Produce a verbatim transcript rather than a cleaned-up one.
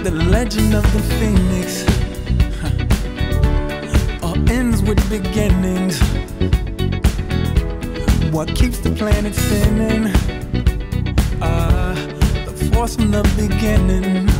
the legend of the phoenix huh. all ends with beginnings. What keeps the planet spinning? Ah, uh, the force from the beginning.